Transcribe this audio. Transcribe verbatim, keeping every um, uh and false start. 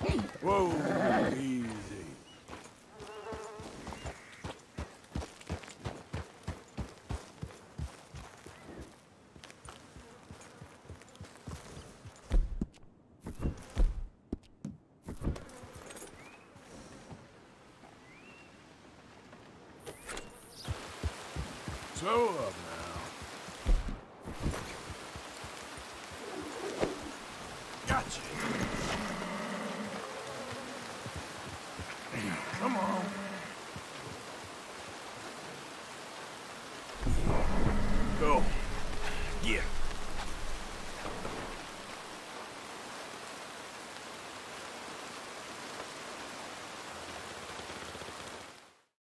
Whoa, easy. Slow up now. Gotcha. Come on. Go. Yeah.